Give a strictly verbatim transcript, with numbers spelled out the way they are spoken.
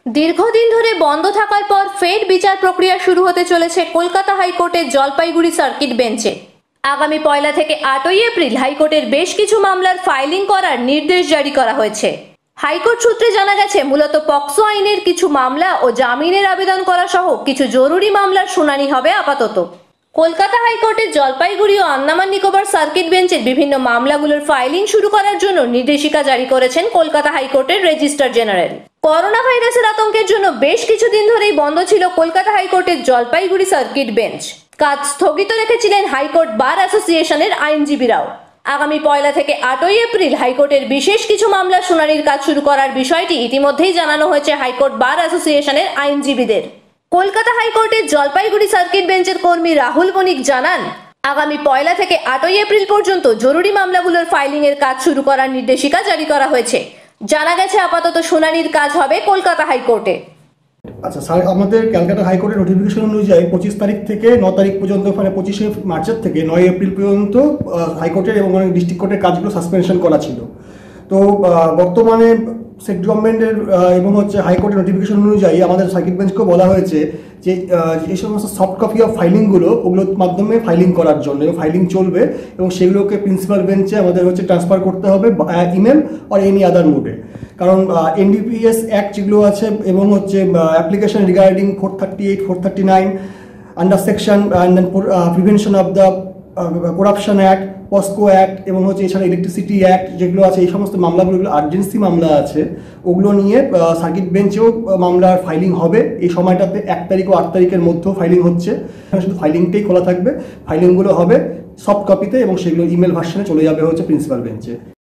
দীর্ঘদিন ধরে বন্ধ থাকার পর ফের বিচার প্রক্রিয়া শুরু হতে চলেছে কলকাতা হাইকোর্টের জলপাইগুড়ি সার্কিট বেঞ্চে। আগামী পয়লা থেকে আটই এপ্রিল হাইকোর্টের বেশ কিছু মামলার ফাইলিং করার নির্দেশ জারি করা হয়েছে। হাইকোর্ট সূত্রে জানা গেছে, মূলত পক্সো আইনের কিছু মামলা ও জামিনের আবেদন করা সহ কিছু জরুরি মামলার শুনানি হবে আপাতত। কলকাতা হাইকোর্টের জলপাইগুড়ি ও আন্দামান নিকোবর সার্কিট বেঞ্চের বিভিন্ন মামলাগুলোর ফাইলিং শুরু করার জন্য নির্দেশিকা জারি করেছেন কলকাতা হাইকোর্টের রেজিস্ট্রার জেনারেল। করোনা ভাইরাসের আতঙ্কের জন্য বেশ কিছুদিন ধরেই বন্ধ ছিল কলকাতা হাইকোর্টের জলপাইগুড়ি সার্কিট বেঞ্চ। কাজ স্থগিত রেখেছিলেন হাইকোর্ট বার অ্যাসোসিয়েশনের আইনজীবীরাও। আগামী পয়লা থেকে আটই এপ্রিল হাইকোর্টের বিশেষ কিছু মামলা শুনানির কাজ শুরু করার বিষয়টি ইতিমধ্যেই জানানো হয়েছে হাইকোর্ট বার অ্যাসোসিয়েশনের আইনজীবীদের। কলকাতা হাইকোর্টের জলপাইগুড়ি সার্কিট বেঞ্চের কর্মী রাহুল বণিক জানান, আগামী পয়লা থেকে আটই এপ্রিল পর্যন্ত জরুরি মামলাগুলোর ফাইলিং এর কাজ শুরু করার নির্দেশিকা জারি করা হয়েছে। জানা গেছে আপাতত শুনানির কাজ হবে কলকাতা হাইকোর্টে। আচ্ছা স্যার, আমাদের ক্যালকাটা হাইকোর্টের নোটিফিকেশন অনুযায়ী পঁচিশ তারিখ থেকে ন তারিখ পর্যন্ত, মানে পঁচিশে মার্চের থেকে নয় এপ্রিল পর্যন্ত হাইকোর্টের এবং অনেক ডিস্ট্রিক্ট কোর্টের কাজগুলো সাসপেনশন করা ছিল। তো বর্তমানে স্টেট গভর্নমেন্টের এবং হচ্ছে হাইকোর্টের নোটিফিকেশন অনুযায়ী আমাদের সার্কিট বেঞ্চকেও বলা হয়েছে যে এই সমস্ত সফট কপি অফ ফাইলিংগুলো ওগুলোর মাধ্যমে ফাইলিং করার জন্য, এবং ফাইলিং চলবে এবং সেগুলোকে প্রিন্সিপাল বেঞ্চে আমাদের হচ্ছে ট্রান্সফার করতে হবে ইমেল আর এনি আদার মোডে। কারণ এনডিপিএস অ্যাক্ট যেগুলো আছে এবং হচ্ছে application regarding four thirty eight four thirty nine under section and then prevention of the corruption act, POCSO act এবং হচ্ছে এছাড়া ইলেকট্রিসিটি অ্যাক্ট যেগুলো আছে, এই সমস্ত মামলাগুলো আর্জেন্সি মামলা আছে, ওগুলো নিয়ে সার্কিট বেঞ্চেও মামলার ফাইলিং হবে। এই সময়টাতে এক তারিখ ও আট তারিখের মধ্যেও ফাইলিং হচ্ছে। শুধু ফাইলিংটাই খোলা থাকবে, ফাইলিংগুলো হবে সফট কপিতে এবং সেগুলো ইমেল ভার্সনে চলে যাবে হচ্ছে প্রিন্সিপাল বেঞ্চে।